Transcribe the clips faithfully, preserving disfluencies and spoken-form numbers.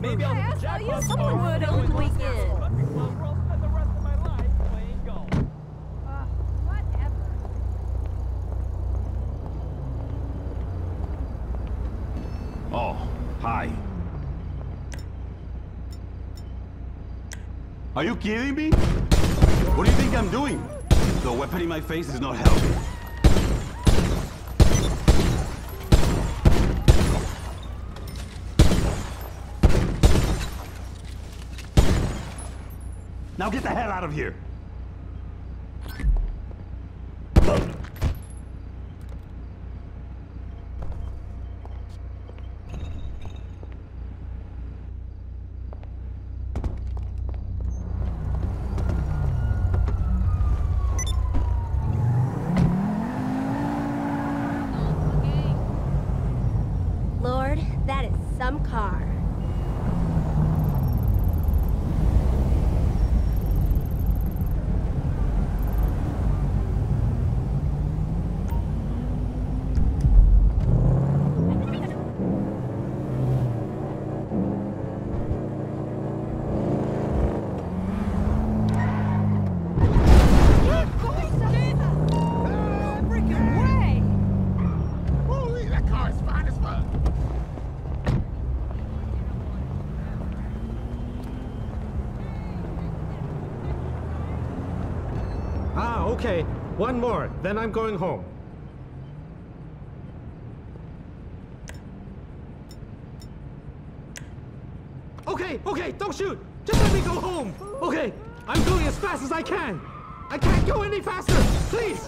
Maybe I'll hit the jackpot. Someone would over the weekend. Well, I'll spend the rest of my life playing golf. Uh, whatever. Oh, hi. Are you kidding me? What do you think I'm doing? The weapon in my face is not helping. Now get the hell out of here! Lord, that is some car. Ah, okay. One more, then I'm going home. Okay, okay, don't shoot! Just let me go home! Okay, I'm going as fast as I can! I can't go any faster! Please!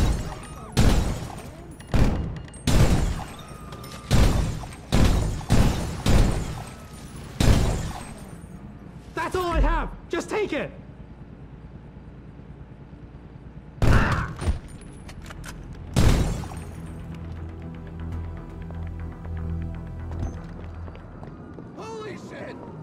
That's all I have! Just take it! Holy shit!